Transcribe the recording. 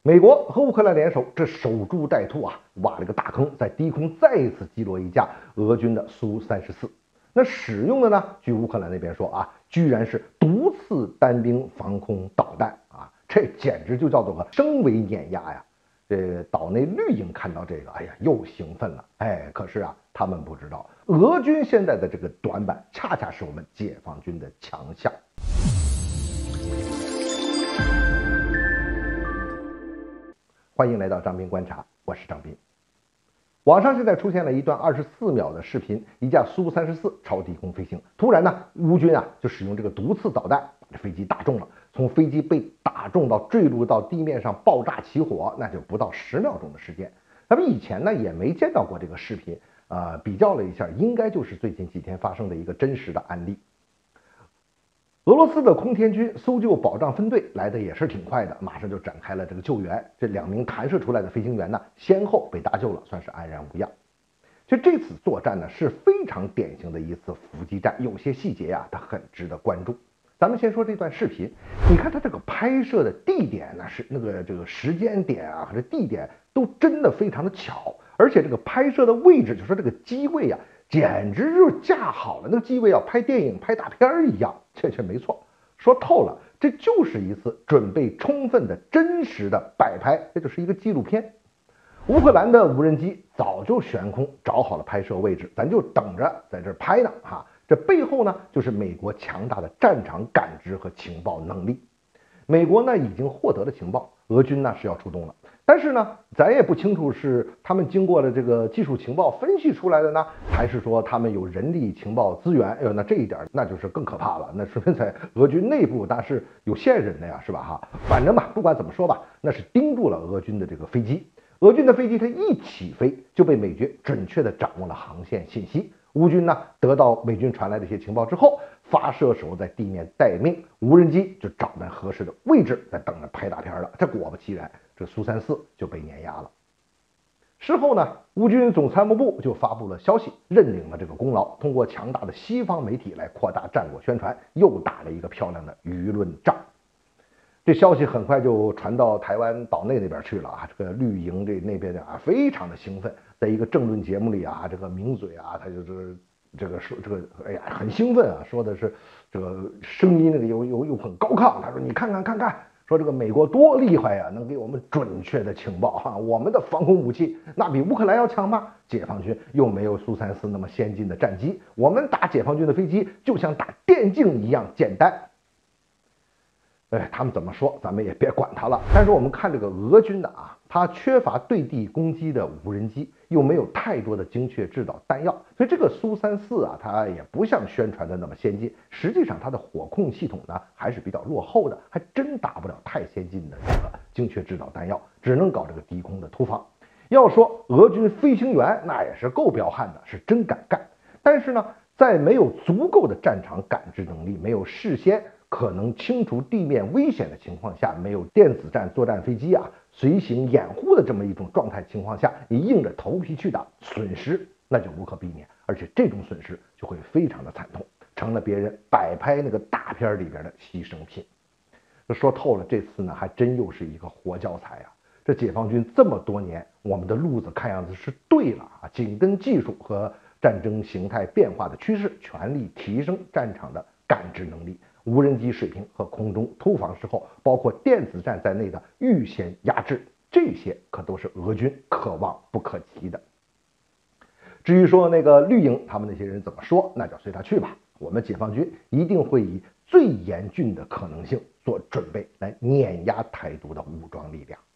美国和乌克兰联手，这守株待兔啊，挖了个大坑，在低空再一次击落一架俄军的苏-34。那使用的呢，据乌克兰那边说啊，居然是毒刺单兵防空导弹啊，这简直就叫做个升维碾压呀！这岛内绿营看到这个，哎呀，又兴奋了。可是啊，他们不知道，俄军现在的这个短板，恰恰是我们解放军的强项。欢迎来到张斌观察，我是张斌。网上现在出现了一段24秒的视频，一架苏-34朝低空飞行，突然呢，乌军啊就使用这个毒刺导弹把这飞机打中了。从飞机被打中到坠入到地面上爆炸起火，那就不到10秒钟的时间。咱们以前呢也没见到过这个视频，比较了一下，应该就是最近几天发生的一个真实的案例。俄罗斯的空天军搜救保障分队来的也是挺快的，马上就展开了这个救援。这2名弹射出来的飞行员呢，先后被搭救了，算是安然无恙。就这次作战呢，是非常典型的一次伏击战，有些细节呀，它很值得关注。咱们先说这段视频，你看它这个拍摄的地点呢，是这个时间点啊和这地点都真的非常的巧，而且这个拍摄的位置，就说这个机位啊，简直就是架好了那个机位啊，拍电影拍大片一样。这却没错，说透了，这就是一次准备充分的真实的摆拍，这就是一个纪录片。乌克兰的无人机早就悬空找好了拍摄位置，咱就等着在这拍呢哈。这背后呢，就是美国强大的战场感知和情报能力。美国呢已经获得了情报，俄军呢是要出动了，但是呢，咱也不清楚是他们经过了这个技术情报分析出来的呢，还是说他们有人力情报资源。那这一点那就是更可怕了，那说明在俄军内部那是有线人的呀，是吧哈？反正吧，不管怎么说吧，那是盯住了俄军的这个飞机。俄军的飞机它一起飞就被美军准确的掌握了航线信息。乌军呢得到美军传来的一些情报之后，发射手在地面待命，无人机就找在合适的位置，在等着拍大片了。这果不其然，这苏-34就被碾压了。事后呢，乌军总参谋部就发布了消息，认领了这个功劳，通过强大的西方媒体来扩大战果宣传，又打了一个漂亮的舆论仗。这消息很快就传到台湾岛内那边去了啊！这个绿营那边啊，非常的兴奋，在一个政论节目里啊，这个名嘴啊，他就是这个说这个，哎呀，很兴奋啊，说的是这个声音又很高亢。他说：“你看看，说这个美国多厉害呀，能给我们准确的情报哈，我们的防空武器那比乌克兰要强吗？解放军又没有苏-34那么先进的战机，我们打解放军的飞机就像打电竞一样简单。”他们怎么说，咱们也别管他了。但是我们看这个俄军的啊，他缺乏对地攻击的无人机，又没有太多的精确制导弹药，所以这个苏-34啊，它也不像宣传的那么先进。实际上，它的火控系统呢还是比较落后的，还真打不了太先进的这个精确制导弹药，只能搞这个低空的突防。要说俄军飞行员，那也是够彪悍的，是真敢干。但是呢，在没有足够的战场感知能力，没有事先可能清除地面危险的情况下，没有电子战作战飞机啊随行掩护的这么一种状态情况下，你硬着头皮去打，损失那就无可避免，而且这种损失就会非常的惨痛，成了别人摆拍那个大片里边的牺牲品。说透了，这次呢还真又是一个活教材啊！这解放军这么多年，我们的路子看样子是对了啊，紧跟技术和战争形态变化的趋势，全力提升战场的感知能力。无人机水平和空中突防时候，包括电子战在内的预先压制，这些可都是俄军可望不可及的。至于说那个绿营他们那些人怎么说，那就随他去吧。我们解放军一定会以最严峻的可能性做准备，来碾压台独的武装力量。